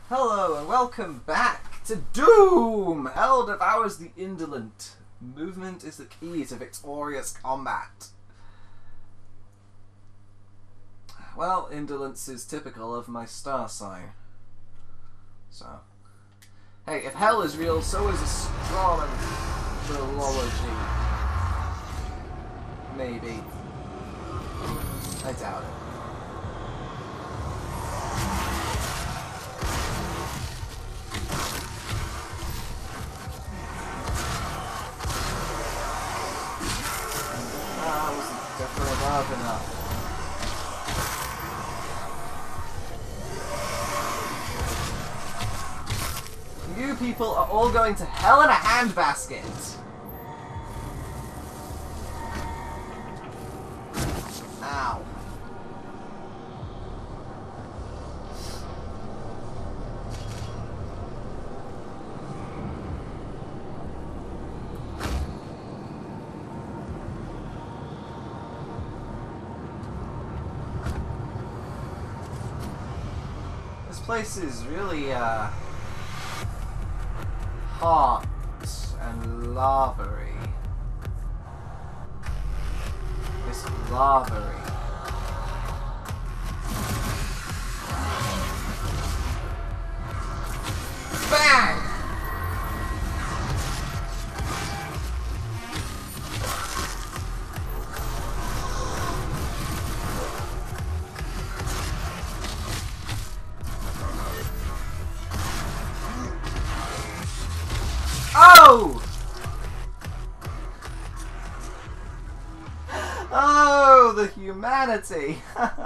Hello and welcome back to Doom! Hell devours the indolent. Movement is the key to victorious combat. Well, indolence is typical of my star sign. So, hey, if hell is real, so is astrology. Maybe. I doubt it. I wasn't definitely above enough. You people are all going to hell in a handbasket! Ow. This place is really, hot and lavery. It's lavery. Bang! Oh! Oh, the humanity!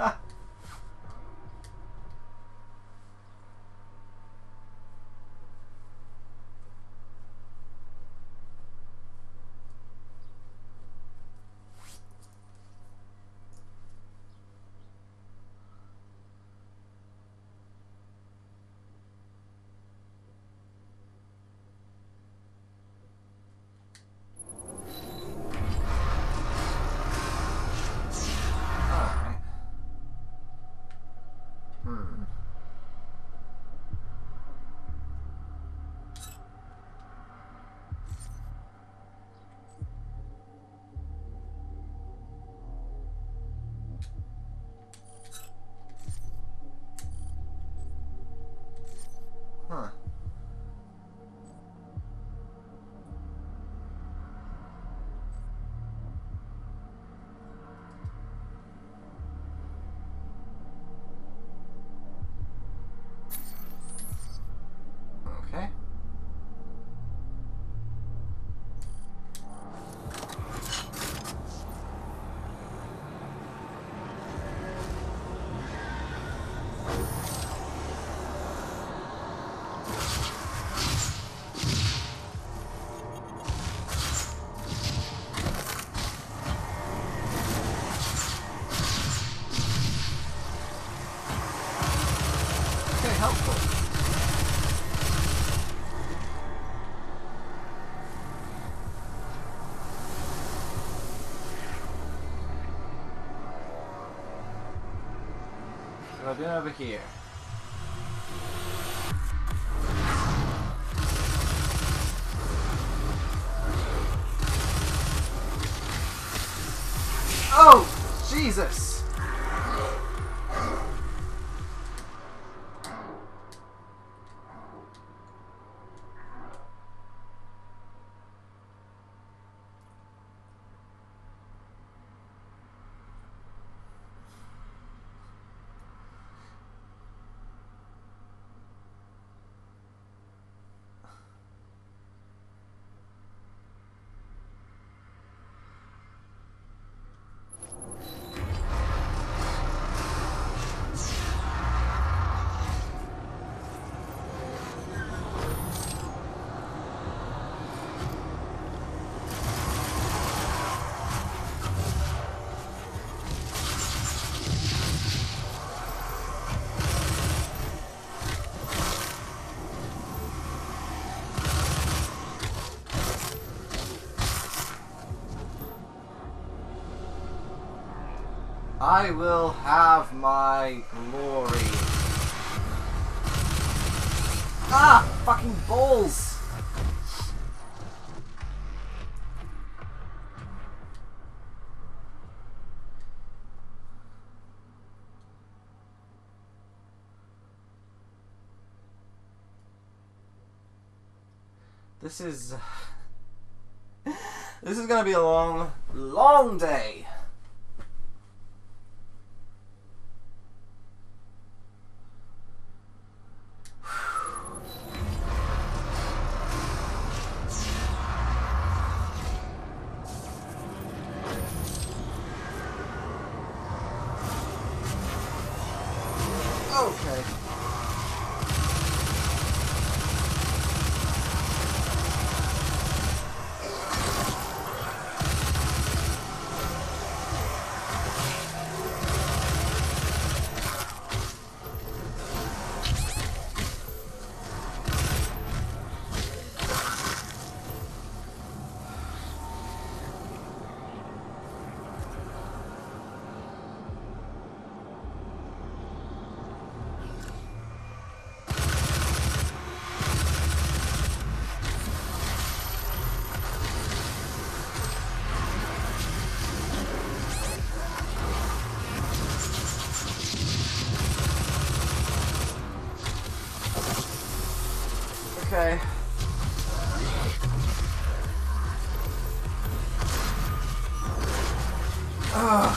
Huh. Okay. Okay, helpful. So I've been over here. Oh, Jesus! I will have my glory. Ah! Fucking balls! This is gonna be a long, long day. Okay. Okay. Ugh.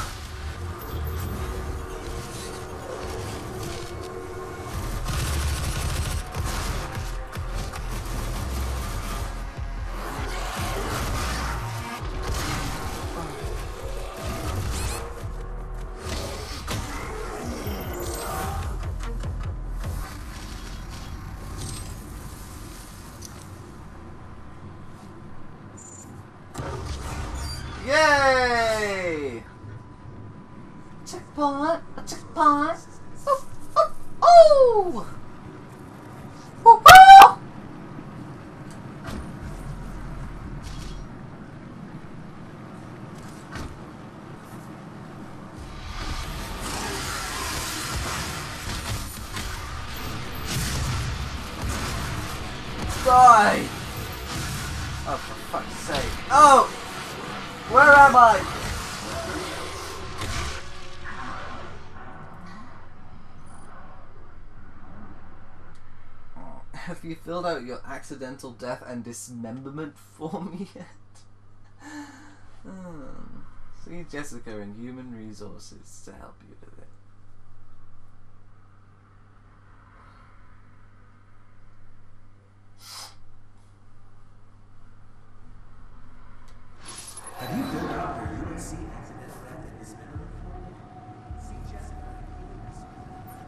Yay! Checkpoint! A checkpoint! Oh! Oh! Oh! Woo-hoo! Die! Oh, for fuck's sake. Oh! Where am I? Have you filled out your accidental death and dismemberment form yet? See Jessica in Human Resources to help you with it. Have you filled out your UNC accidental death and dismemberment form yet? See Jessica in Human Resources.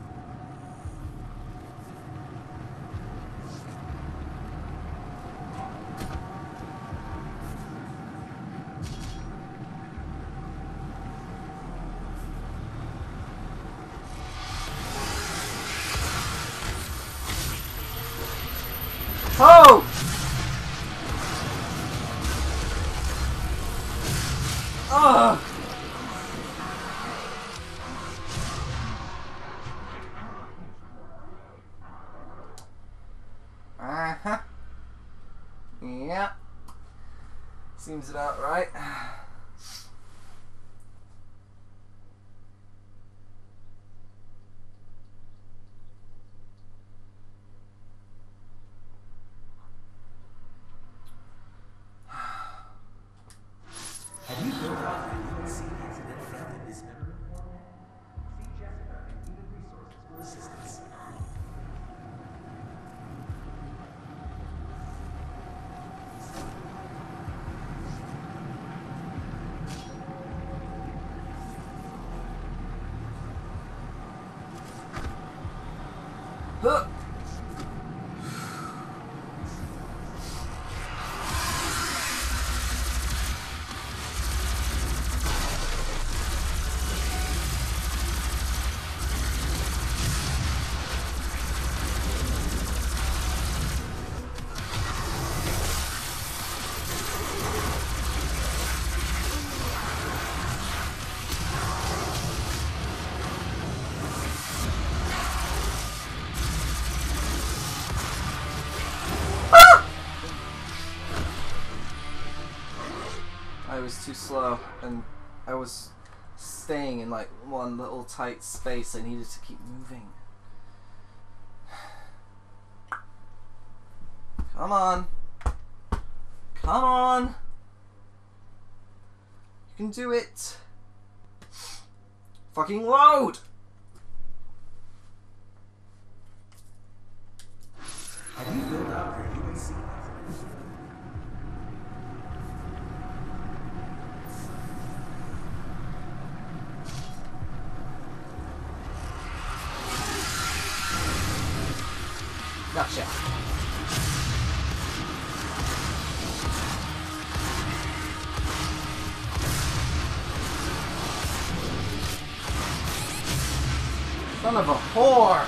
Oh! Ugh! Uh-huh. Yeah. Seems about right. Have you filled out your UNC accidental death and dismemberment form yet? See Jessica in Human Resources for assistance. Huh. was too slow, and I was staying in like one little tight space. I needed to keep moving. Come on. Come on. You can do it. Fucking load! Have you filled out your UAC? Gotcha. Son of a whore!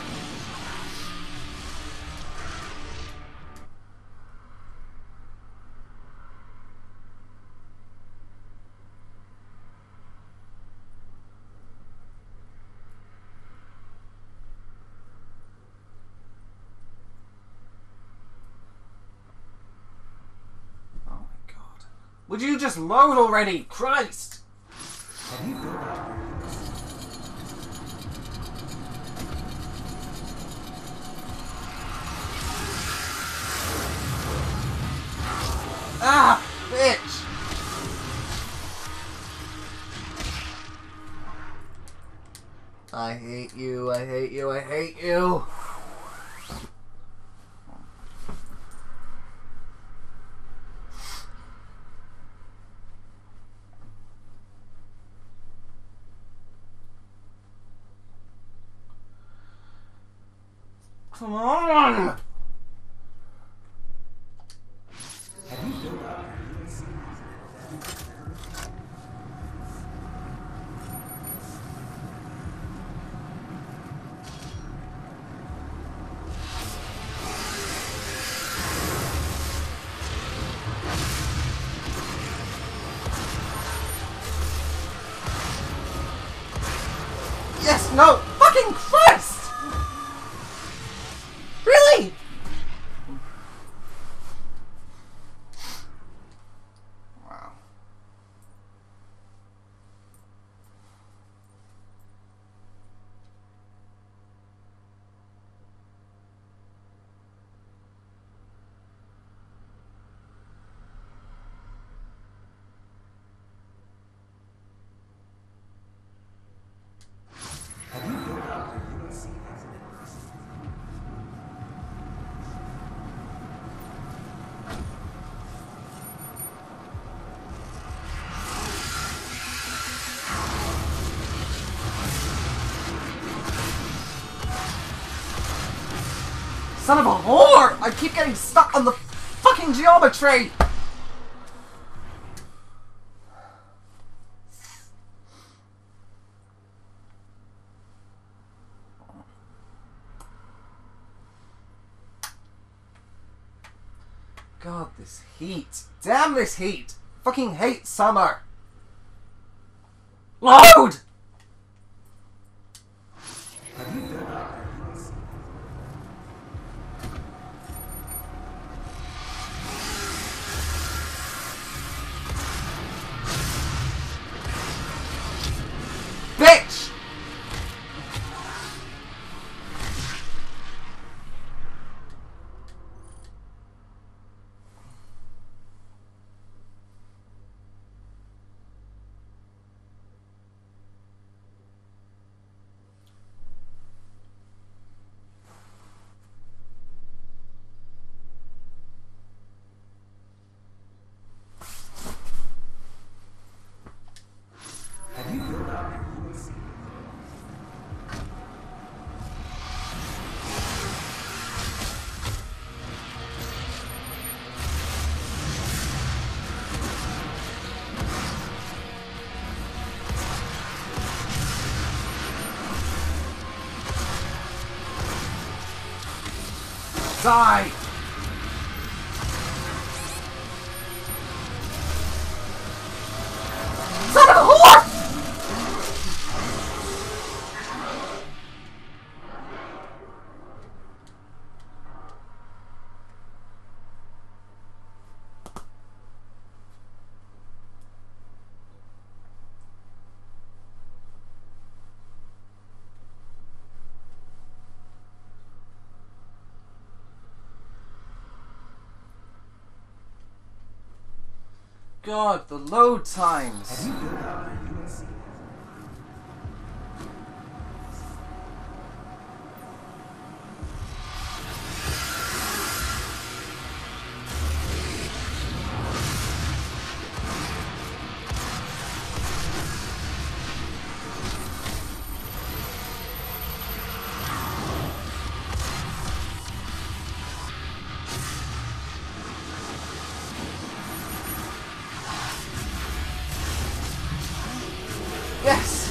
Oh my god. Would you just load already? Christ! Have you filled out your Ah! Bitch! I hate you, I hate you, I hate you! Come on! Have you filled out your UAC? Yes, no! Fucking Christ! Really? Wow. Have you filled out your UAC accident? Son of a whore! I keep getting stuck on the fucking geometry! God, this heat. Damn this heat! Fucking hate summer! Load! Have you filled out your UAC? Bitch! Have you filled out your UAC? Die! Son of a whore! god, the load times! Have you built out your UNC? Yes!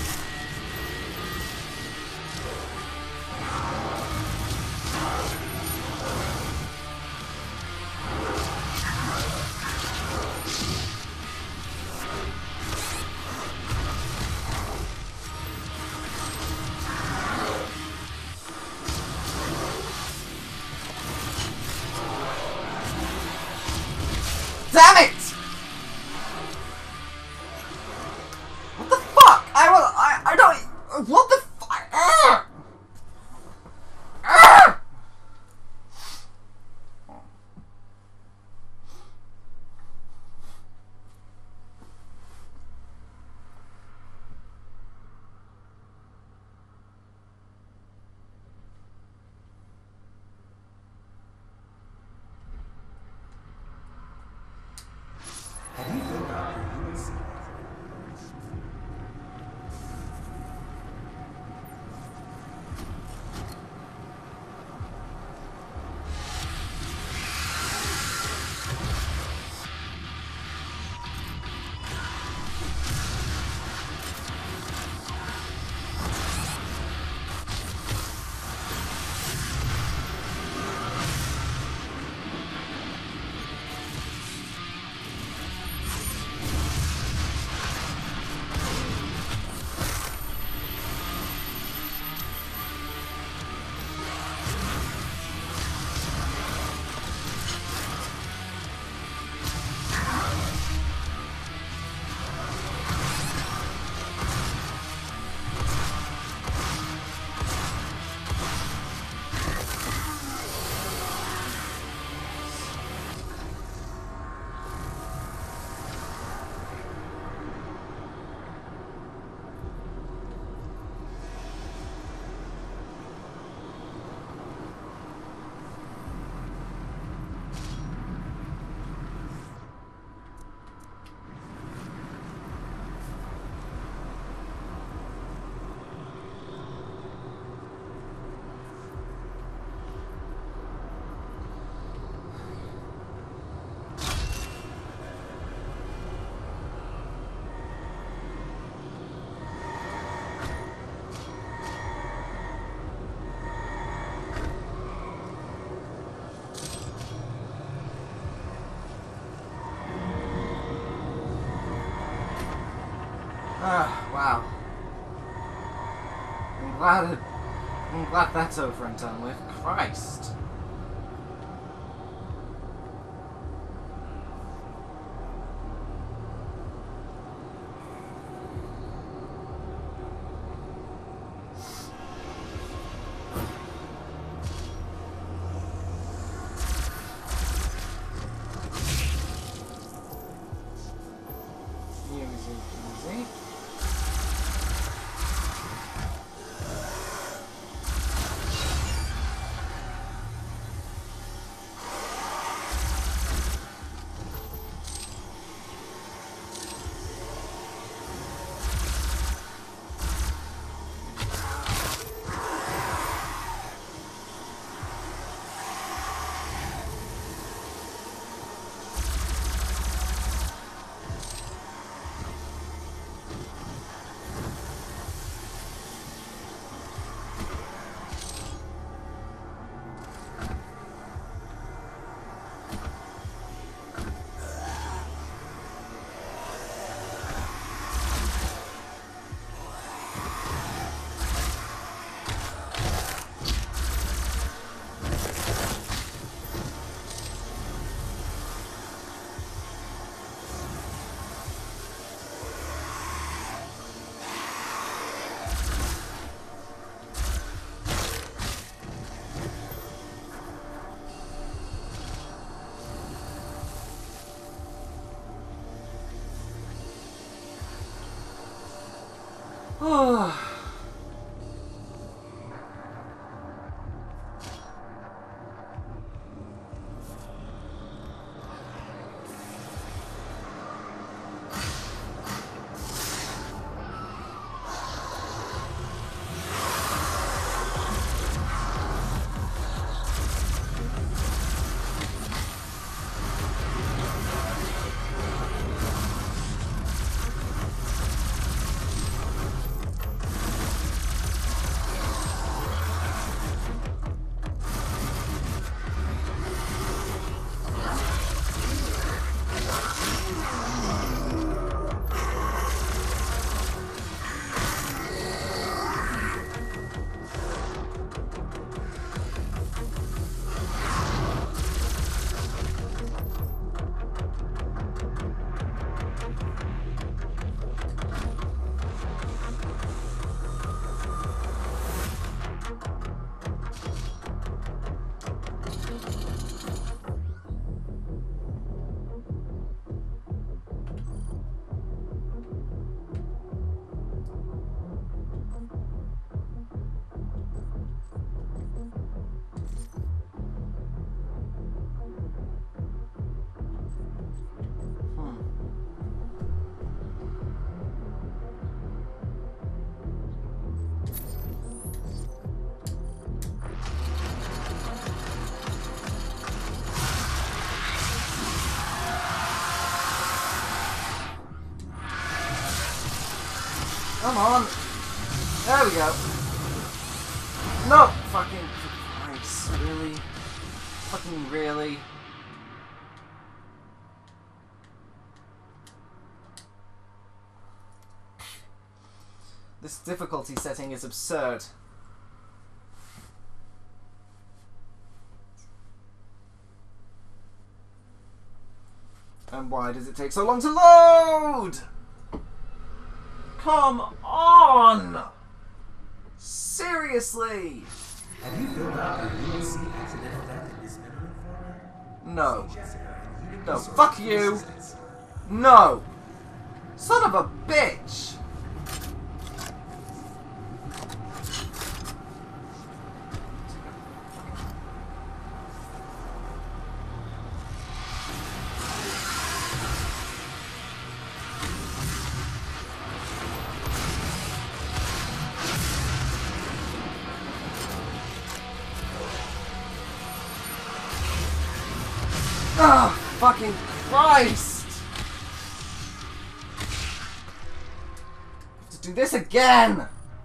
Damn it! What the fuck? I don't. What the fuck? Arrgh! Arrgh! Have you built out your UNC? Ah, wow. I'm glad that's over and done with. Christ. Easy. Come on. There we go. No! Fucking Christ. Really? Fucking really? This difficulty setting is absurd. And why does it take so long to load? Come on! Seriously! Have you filled out your UNC accidental death in dismemberment format? No. Jessica and Human No, Resources fuck for you! assistance. No! Son of a bitch! Oh, fucking Christ! I have to do this again!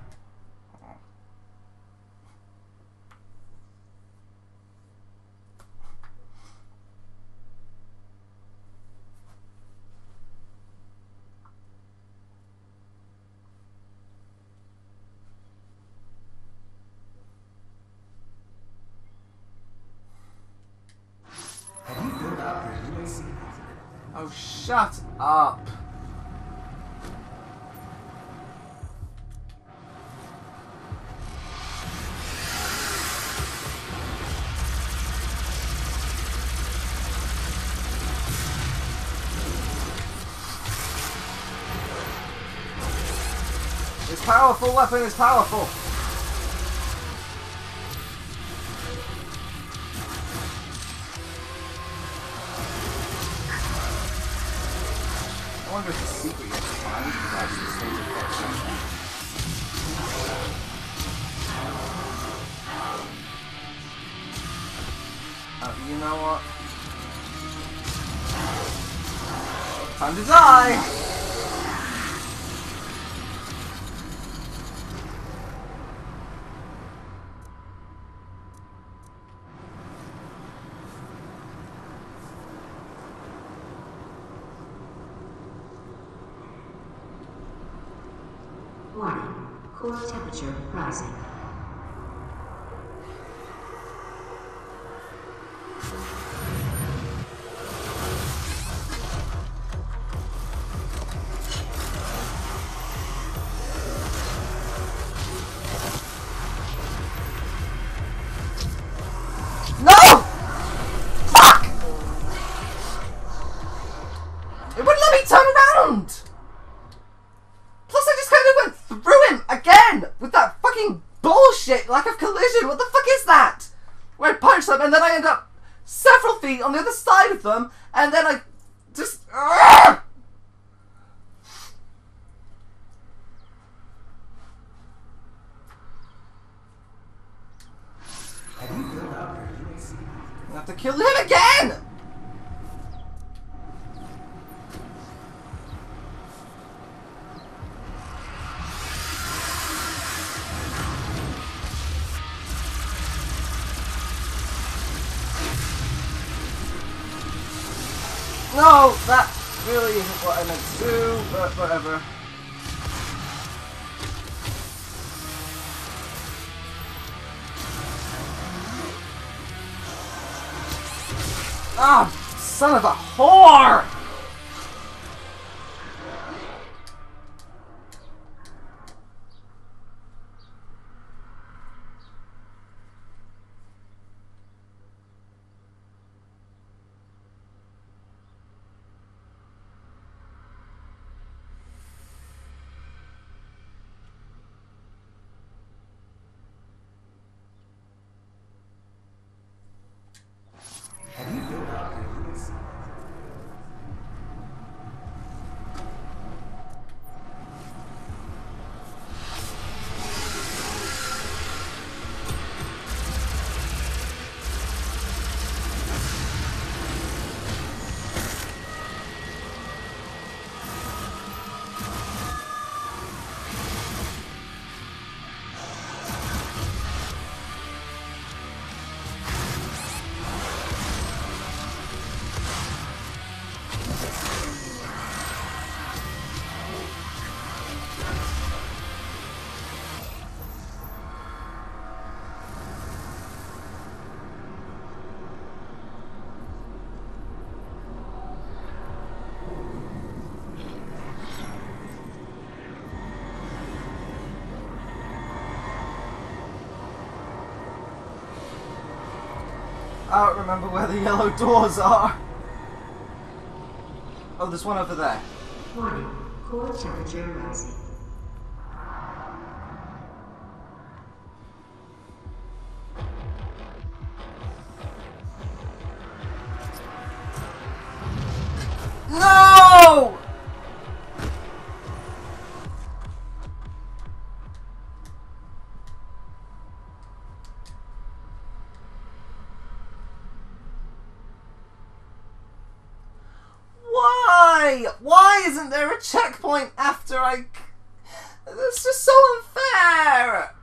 Have you filled out your UNC accidental death? Oh, shut up! This powerful weapon is powerful! I wonder if the secret yet to find is actually stage effect. You know what? Time to die! Warning. Core temperature rising. No! Fuck! It wouldn't let me turn around! Plus I just kind of went through the fuck is that? Where I punch them and then I end up several feet on the other side of them, and then I just... Have you filled out your UAC? I have to kill him again! No, that really isn't what I meant to do, but whatever. Ah, son of a whore! Have you filled out your UAC? I don't remember where the yellow doors are. Oh, there's one over there. Warning. Core temperature rising. No! Why? Why isn't there a checkpoint after I... That's just so unfair!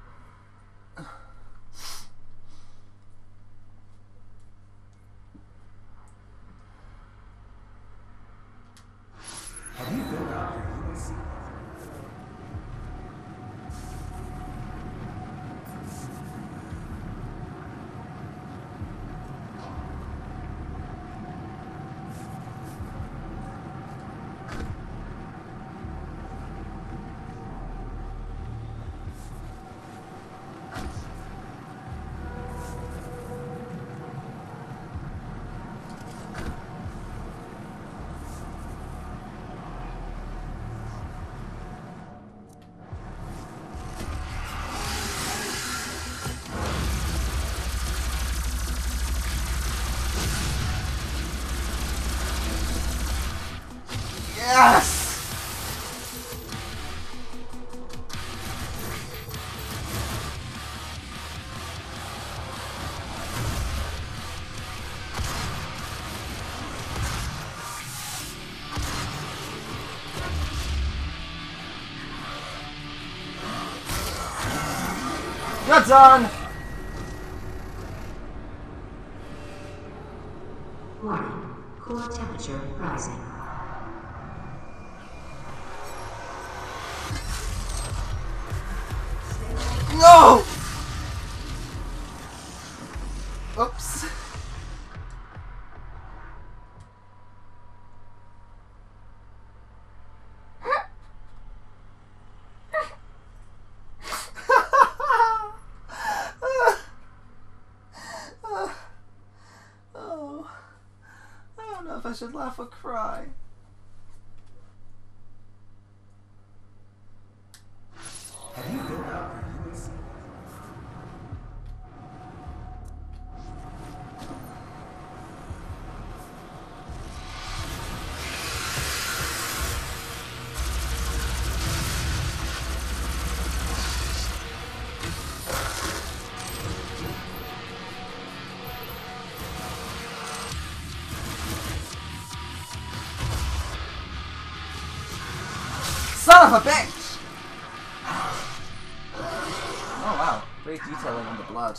Have you filled out your UAC? Yes! You're done! Warning. Core temperature rising. No! Oops. Oh. I don't know if I should laugh or cry. Have you filled out your UAC? of a bitch! Oh wow, great detailing on the blood.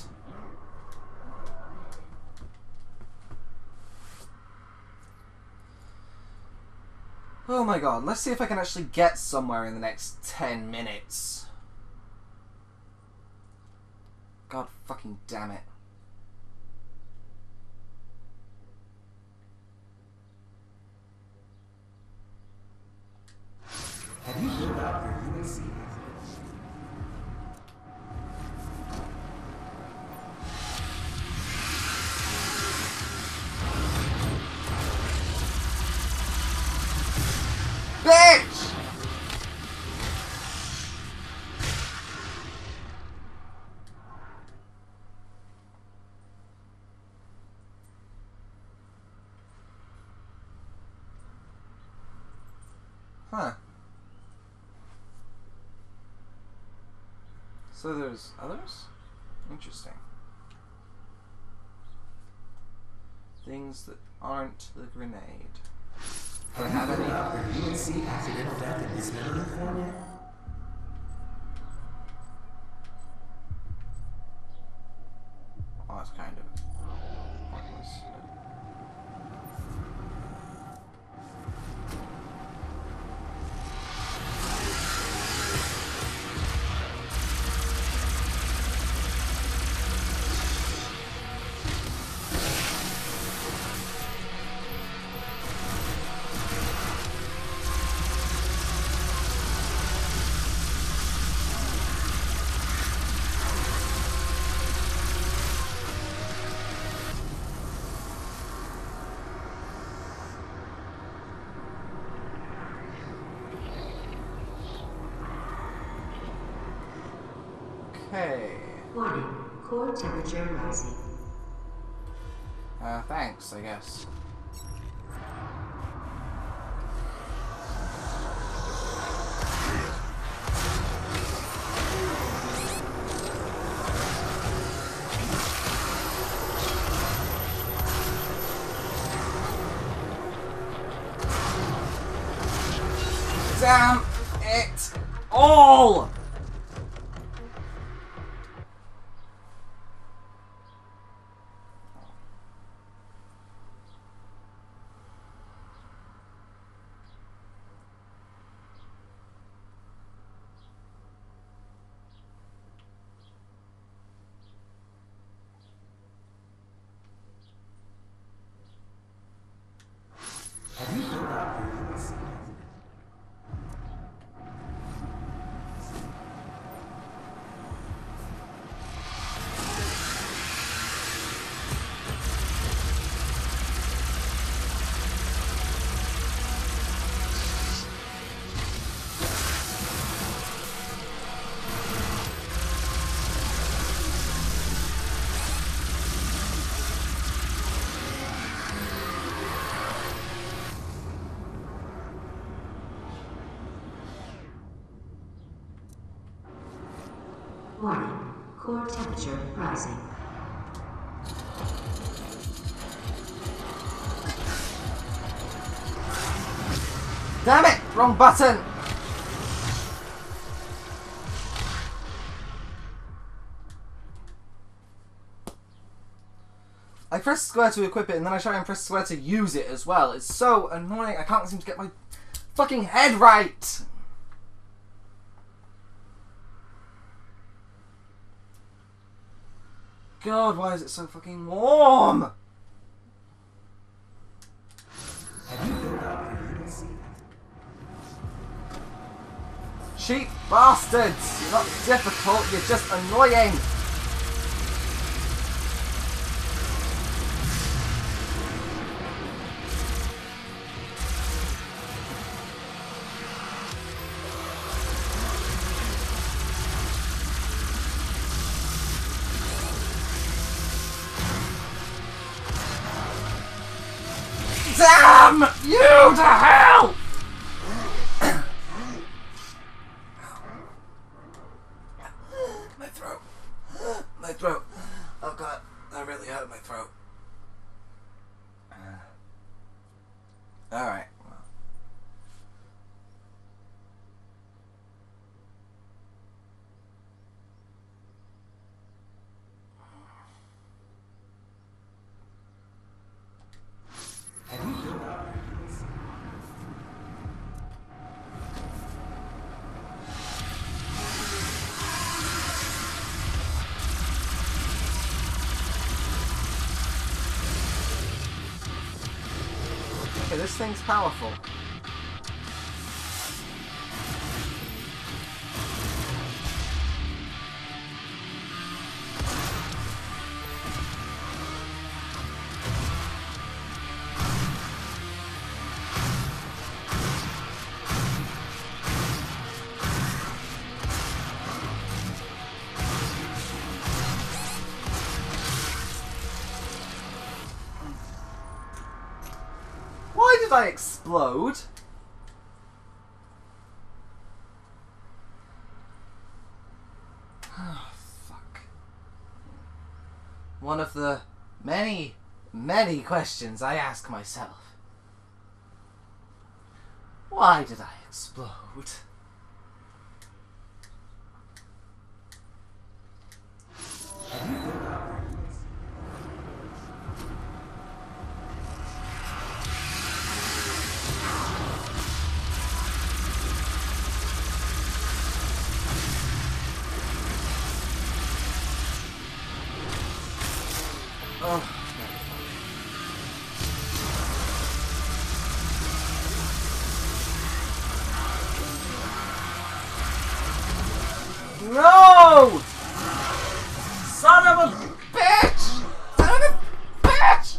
Oh my god, let's see if I can actually get somewhere in the next 10 minutes. God fucking damn it. Have you filled out your UNC? Bitch! Huh. So there's others? Interesting. Things that aren't the grenade. Have you filled out your UNC accidental death and dismemberment form yet? Oh, that's kind of pointless. Okay. Warning, core temperature rising. Thanks, I guess. Damn it all! Have you filled out your UNC? Warning, core temperature rising. Damn it! Wrong button! I press square to equip it and then I try and press square to use it as well. It's so annoying. I can't seem to get my fucking head right! God, why is it so fucking warm? Have you filled out your UNC? Cheap bastards! You're not difficult, you're just annoying! Damn you to hell! My throat. My throat. Oh god, that really hurt my throat. Alright. this thing's powerful. Why did I explode? Oh, fuck. One of the many, many questions I ask myself. Why did I explode? Oh. No! Son of a bitch! Son of a bitch!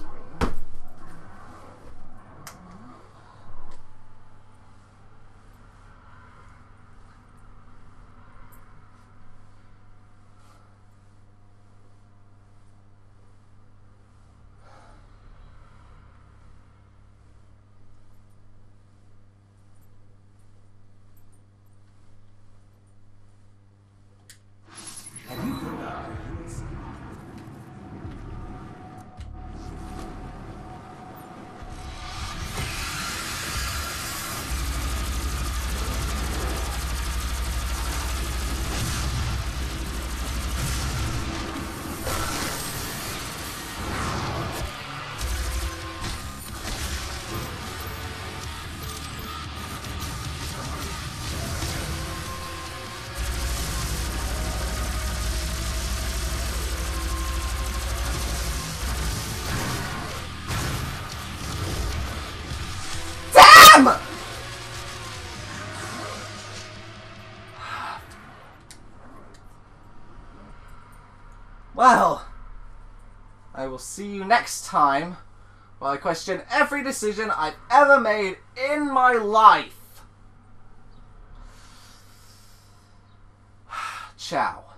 Well, I will see you next time while I question every decision I've ever made in my life. Ciao.